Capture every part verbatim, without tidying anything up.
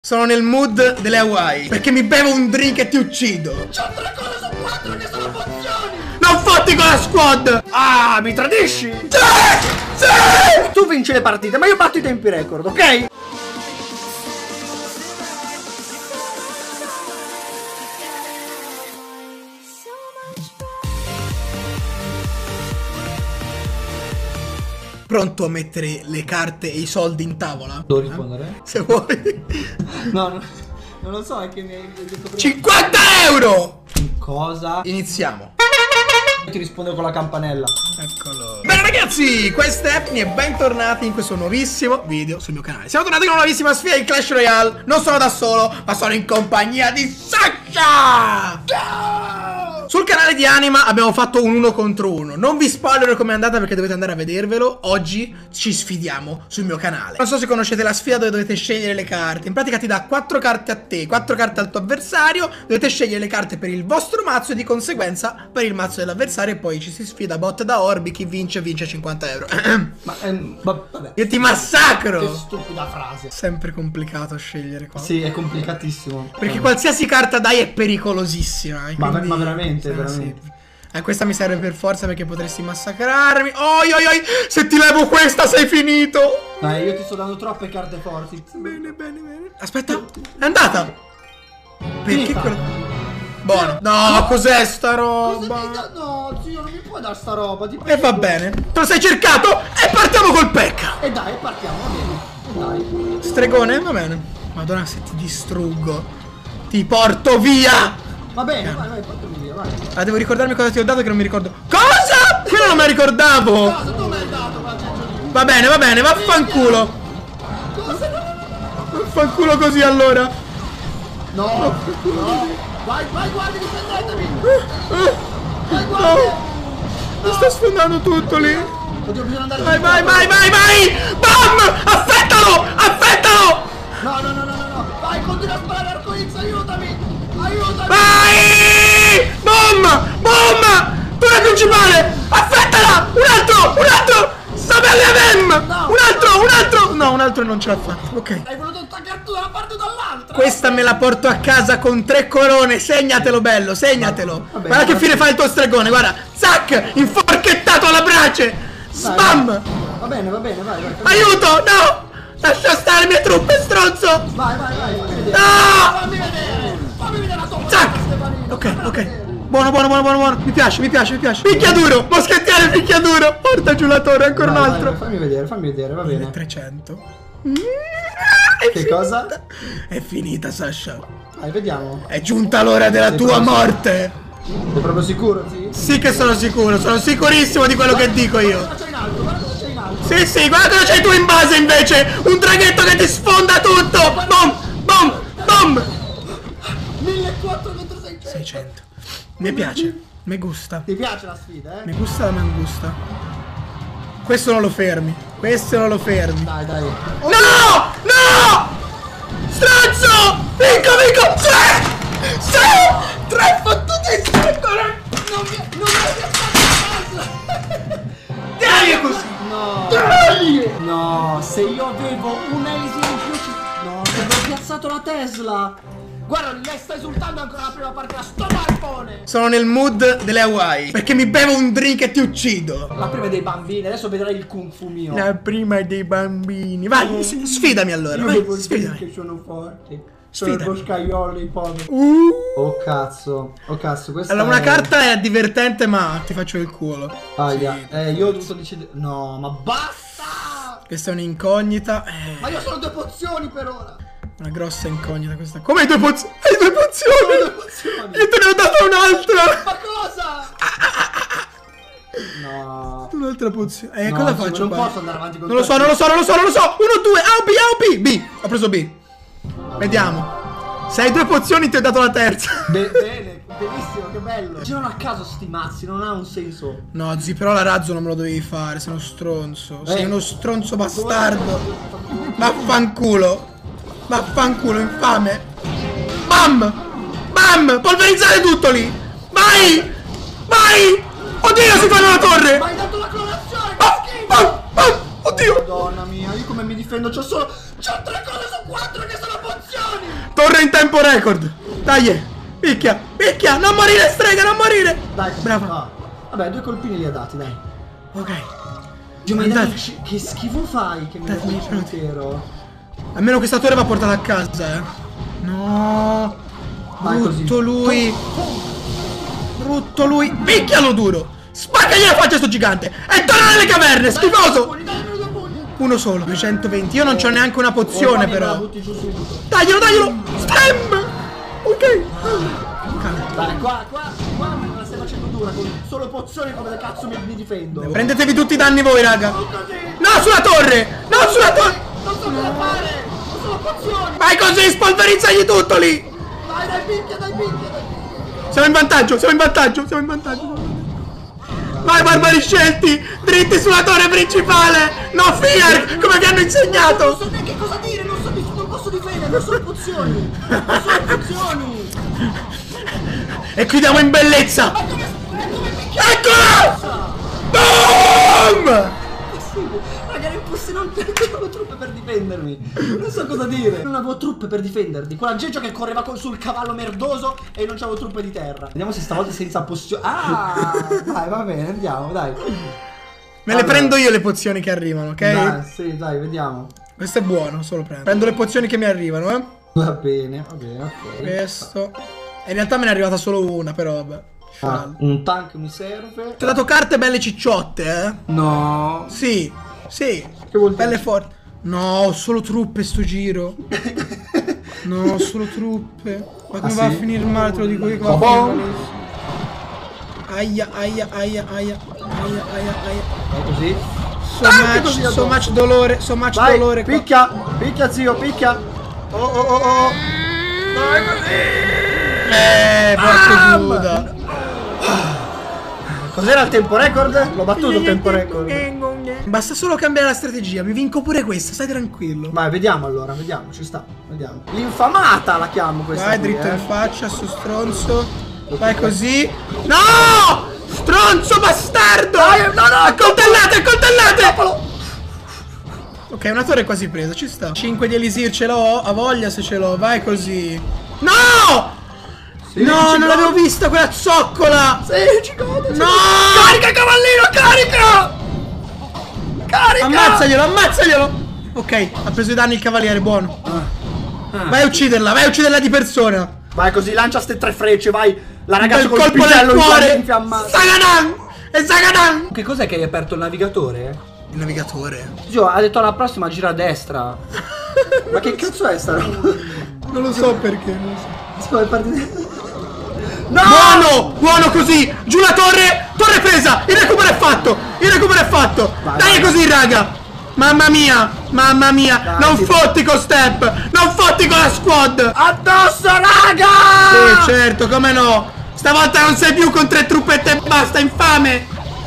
Sono nel mood delle Hawaii, perché mi bevo un drink e ti uccido. C'ho tre cose su quattro che sono pozioni. Non fatti con la squad. Ah, mi tradisci? Sì! Sì! Tu vinci le partite, ma io batto i tempi record, ok? Pronto a mettere le carte e i soldi in tavola? Devo rispondere? Se vuoi. No, no, non lo so, è che mi hai detto prima. cinquanta euro! Cosa? Iniziamo. Ti rispondo con la campanella. Eccolo. Bene ragazzi, questa è Epni e bentornati in questo nuovissimo video sul mio canale. Siamo tornati con una nuovissima sfida in Clash Royale. Non sono da solo, ma sono in compagnia di Sasha. Ciao! Sul canale di Anima abbiamo fatto un uno contro uno. Non vi spoilerò com'è andata perché dovete andare a vedervelo. Oggi ci sfidiamo sul mio canale. Non so se conoscete la sfida dove dovete scegliere le carte. In pratica ti dà quattro carte a te, quattro carte al tuo avversario. Dovete scegliere le carte per il vostro mazzo e di conseguenza per il mazzo dell'avversario. E poi ci si sfida bot da orbi. Chi vince vince cinquanta euro. Ma ehm, vabbè. Io ti massacro. Che stupida frase. Sempre complicato scegliere qua. Sì, è complicatissimo. Perché qualsiasi carta dai è pericolosissima. Ma, quindi... ma veramente, Ah, veramente. sì. Eh, questa mi serve per forza perché potresti massacrarmi. Oi oi oi, se ti levo questa sei finito. Dai, io ti sto dando troppe carte forti. Bene, bene, bene. Aspetta, è andata. Perché Finita. quello... Buono. No, cos'è sta roba? Cosa mi dà? No, zio, non mi puoi dare sta roba. Ti E va bene. Te lo sei cercato e partiamo col pecca. E dai, partiamo, va bene. E dai. Stregone, va bene. Madonna, se ti distruggo, ti porto via. Va bene, vai, vai, portami via, vai. Ah, devo ricordarmi cosa ti ho dato che non mi ricordo. Cosa? Quello non me la ricordavo. Cosa tu mi hai dato? Va bene, Va bene, va bene, vaffanculo. cosa? No, no, no, no. Vaffanculo così allora. No, no. Vai, vai, guardi, difendetemi. Uh, Vai, uh, guardi. no. Mi sta sfondando tutto lì. Oddio, bisogna andare. Vai, vai, vai, vai, vai. Bam! Affettalo! Affettalo! No, no, no, no, no, no. Vai, continua a sparare arcoiz, aiutami. Aiutami. Vai! Bomba! Bomba! Torre principale! Affettala! Un altro! Un altro! Sabelle Mem! No. Un altro! Un altro! No, un altro non ce l'ha fatta. Ok. Hai voluto attaccarti da una parte o dall'altra. Questa me la porto a casa con tre corone. Segnatelo bello, segnatelo. Vabbè, Guarda che vabbè. fine fa il tuo stregone. Guarda, zac, inforchettato alla brace. Spam. Va bene, va bene, vai, vai. Aiuto, no. Lascia stare le mie truppe, stronzo. Vai, vai, vai, fammi vedere. No. Fammi vedere. Fammi vedere la tua. Zac. Ok, ok. Buono, buono, buono, buono, buono. Mi piace, mi piace, mi piace. Picchiaduro, moschettiere, picchiaduro. Porta giù la torre, ancora un Vai, altro. vai, fammi vedere, fammi vedere, va bene. trecento. Che cosa? È finita, Sasha. Vai, vediamo. È giunta l'ora della Sei tua pronto? morte. Sei proprio sicuro, sì? Sì che sono sicuro, sono sicurissimo di quello che dico io. Guarda cosa c'è in alto, guarda cosa c'è in alto. Sì, sì, guarda cosa c'hai tu in base invece. Un traghetto che ti sfonda tutto. Bom, bom, bom. millequattrocento contro seicento. seicento. Mi piace, mi gusta. Ti piace la sfida, eh? Mi gusta la mangusta. Questo non lo fermi. Questo non lo fermi. Dai, dai. No! No! Stronzo! Vinco, vinco! Sì! Sì! Tre fottuti stregone! Non mi, non mi hai piazzato la Tesla! Dai così! No! Dai! No, se io avevo un Elisi in più ci... No, ti avevo piazzato la Tesla! Guarda, lei sta esultando ancora la prima partita, sto balcone! Sono nel mood delle Hawaii, perché mi bevo un drink e ti uccido. La prima è dei bambini, adesso vedrai il kung fu mio. La prima è dei bambini. Vai, s- sfidami allora. Io Vai, devo dire sfidami. che sono forti. Sono il Sfidami. boscaiolo, i poveri. Uh. Oh cazzo, oh cazzo, questa Allora, una è... carta è divertente, ma ti faccio il culo. Aia, eh, io ho dovuto decidere... No, ma basta! Questa è un'incognita. Eh, Ma io sono due pozioni per ora! una grossa incognita questa. Come hai due pozioni? Hai due pozioni? Sono due pozioni! Io te ne ho data un'altra. Ma cosa? No... Un'altra pozione. Eh, No, cosa sì, faccio non qua? posso andare avanti con Non lo te. so, non lo so, non lo so, non lo so. Uno, due, A o B, A o B. B. Ho preso B. Vediamo. Se hai due pozioni ti ho dato la terza. Be- bene, benissimo, che bello. Girano a caso sti mazzi, non ha un senso. No, zi, però la razzo non me lo dovevi fare. Sei uno stronzo. Sei Eh. uno stronzo bastardo. Vaffanculo. Vaffanculo, infame. Bam! Bam! Polverizzare tutto lì! Vai! Vai! Oddio, si fanno la torre! Ma hai dato la clonazione, che Ah, schifo! ah, ah, oddio! Madonna mia, io come mi difendo? C'ho solo... C'ho tre cose su quattro che sono pozioni! Torre in tempo record. Dai, picchia, picchia. Non morire, strega, non morire. Dai, bravo. Ah. Vabbè, due colpini li ha dati, dai. Ok. Dio, ma Andate. che, che schifo fai che mi dai il cimitero? Almeno questa torre va portata a casa, eh. No. Vai così. Brutto lui. Brutto lui. Picchialo duro. Spaccagli la faccia a sto gigante. E torna nelle caverne, schifoso. Uno solo, duecentoventi. Io non c'ho neanche una pozione, però. Daglielo, daglielo. Stem. Ok. Dai, qua, qua, qua me la stai facendo dura. Con solo pozioni come cazzo mi, mi difendo. Prendetevi tutti i danni voi, raga. No, sulla torre. No, sulla torre. Non so cosa fare. Non sono pozioni. Vai così, spolverizzagli tutto lì. Dai, dai, picchia, dai, picchia, dai. Siamo in vantaggio, siamo in vantaggio, siamo in vantaggio. Vai barbari scelti, dritti sulla torre principale. No fear, come vi hanno insegnato. Non so neanche cosa dire, non so, non posso difendere, non sono pozioni. Non sono pozioni. E chiudiamo in bellezza. Ma come, come picchia? Eccola! Boom! Raga, è impossibile, non avevo truppe per difendermi. Non so cosa dire. Non avevo truppe per difenderti. Quella Geggio che correva con, sul cavallo merdoso e non c'avevo truppe di terra. Vediamo se stavolta senza pozioni. Ah! Dai, va bene, andiamo, dai. Me allora. le prendo io le pozioni che arrivano, ok? Dai, sì, dai, vediamo. Questo è buono, solo prendo. Prendo le pozioni che mi arrivano, eh. Va bene, va bene, ok. Questo. E in realtà me ne è arrivata solo una, però vabbè. Ah, un tank mi serve. Ti ho dato carte belle cicciotte, eh. No. Sì, sì. Che vuol dire? Belle forti. No, ho solo truppe sto giro. No, ho solo truppe. Ma come Ah, va sì? a finire male, te lo dico io che va a Oh, finire oh. malissimo. Aia, aia, aia, aia, aia, aia, aia. Vai così. So Ah, che much, così so addosso. much dolore, so much Vai, dolore qua. picchia, picchia zio, picchia. Oh oh oh oh. Dai così. Eh, porco Bam! Giuda. Cos'era il tempo record? L'ho battuto il tempo record. Basta solo cambiare la strategia, mi vinco pure questa, stai tranquillo. Vai, vediamo allora, vediamo, ci sta, vediamo. L'infamata la chiamo questa. Vai qui, dritto eh. in faccia, sto stronzo. Vai così. No! Stronzo bastardo! Dai, no, no, accoltellate, accoltellate! Doppolo. Ok, una torre è quasi presa, ci sta. cinque di elisir ce l'ho, a voglia se ce l'ho, vai così. No! Sì, no, ci non godo. l'avevo vista quella zoccola! Sì, ci godo. No! Carica cavallino, carica! Carica! Ammazzaglielo, ammazzaglielo! Ok, ha preso i danni il cavaliere, buono. Ah. Vai a ucciderla, vai a ucciderla di persona. Vai così, lancia ste tre frecce, vai. La Un ragazza bel col colpo nel pisello cuore. infiammato. Zagadan! E Zagadan! Che cos'è che hai aperto il navigatore? Il navigatore. Zio, ha detto alla prossima gira a destra. Ma che cazzo è sta roba? Non lo so perché, non lo so. Zio, è partito. No! Buono! Buono così! Giù la torre! Torre presa! Il recupero è fatto! Il recupero è fatto! Vai, Dai vai. così, raga! Mamma mia! Mamma mia! Dai, non sì. fotti con Step! Non fotti con la squad! Addosso, raga! Sì, certo, come no! Stavolta non sei più con tre truppette e basta, infame!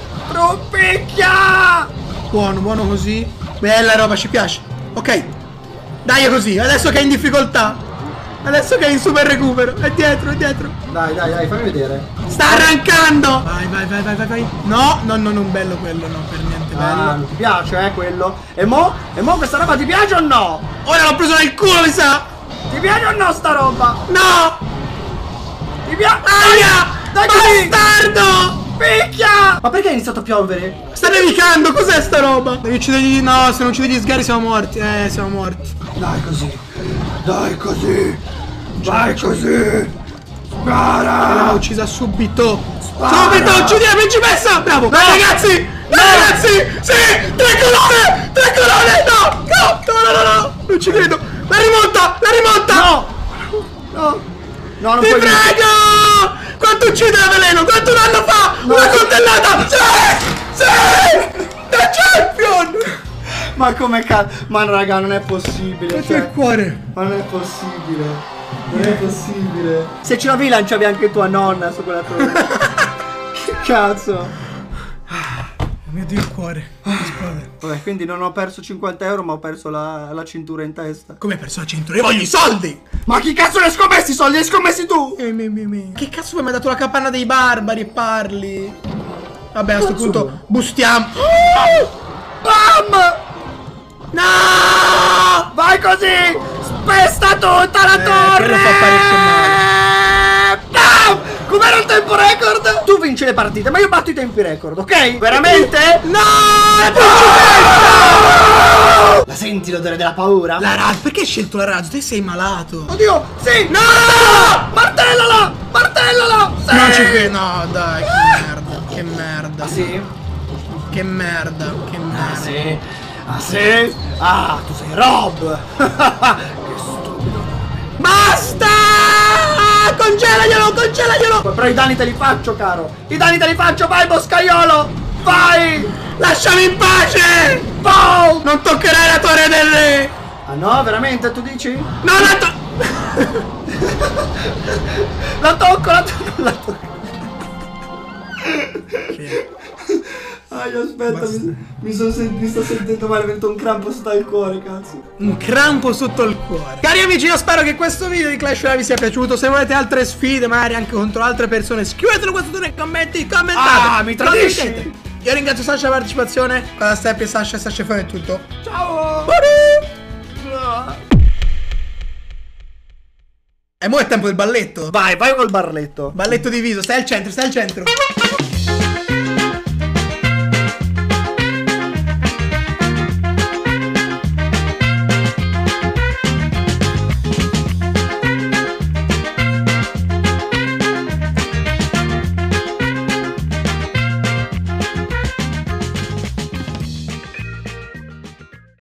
Truppicchia! Buono, buono così. Bella roba, ci piace. Ok. Dai così, adesso che è in difficoltà. Adesso che è in super recupero. È dietro, è dietro. Dai, dai, dai, fammi vedere. Sta arrancando! Vai, vai, vai, vai, vai, vai. No, no, no, non bello quello, no, per niente bello. Ah, non ti piace, eh, quello? E mo? E mo questa roba ti piace o no? Ora l'ho preso nel culo, mi sa! Ti piace o no sta roba? No! Ti piace? Aia! Dai così! Bastardo! Picchia! Ma perché è iniziato a piovere? Sta nevicando, cos'è sta roba? Devi uccidere gli... No, se non uccidi gli sgari siamo morti. Eh, siamo morti. Dai così! Dai così! Dai così! Spara! L'ha uccisa subito. Spara! Subito, uccidi la principessa! Bravo! Dai ragazzi! Dai ragazzi! Sì! Tre colonne! Tre colonne! No! No! No, no, no, no! Non ci credo! La rimonta! La rimonta! No! No! No, non Ti puoi prego! Quanto uccide la veleno? Quanto danno fa? No. Una coltellata! Sì! Sì! The champion! Ma come cazzo? Ma raga, non è possibile. Quanto Cioè, il cuore? ma non è possibile. Non è possibile. Se ce l'avevi lanciavi anche tua nonna su quella torre. Che cazzo? Oh mio Dio, il cuore. Esplode. Vabbè, quindi non ho perso cinquanta euro, ma ho perso la, la cintura in testa. Come hai perso la cintura? Io voglio i soldi! Ma chi cazzo li hai scommessi i soldi? Li hai scommessi tu? Eh, me, me, me. Che cazzo poi mi hai dato la capanna dei barbari e parli? Vabbè, a sto Cazzo. punto bustiamo. Bam! No! Vai così! Calpesta tutta la Eh, torre! quello fa parecchio male. No! Com'era il tempo record? Tu vinci le partite, ma io batto i tempi record, ok? Veramente? No! La senti l'odore della paura? La razza, perché hai scelto la razza? Te sei malato. Oddio, sì! No! Martellala! Martellala! Sì! Non ci credo. No, dai, che merda. Che merda. Ah, sì? Che merda. Che merda. Ah, sì? Ah, sì? Ah, tu sei Rob! Che stupido. Basta! Congelaglielo, congelaglielo! Però i danni te li faccio, caro! I danni te li faccio, vai, boscaiolo! Vai! Lasciami in pace! Boom! Non toccherai la torre del re! Ah no, veramente, tu dici? No, la to... La tocco, la tocco, la tocco. Ah, io aspetta, mi, mi, son sen- mi sto sentendo male, mi è venuto un crampo sotto al cuore, cazzo. Un crampo sotto il cuore. Cari amici, io spero che questo video di Clash Royale vi sia piaciuto. Se volete altre sfide, magari anche contro altre persone, scrivetelo qua sotto nei commenti, commentate. Ah, mi tradisci. Condividete. Io ringrazio Sasha per la partecipazione. Qua da Steppi e Sasha, Sasha Fone è tutto. Ciao! E mo' è tempo del balletto. Vai, vai col barletto. Balletto diviso, stai al centro, stai al centro.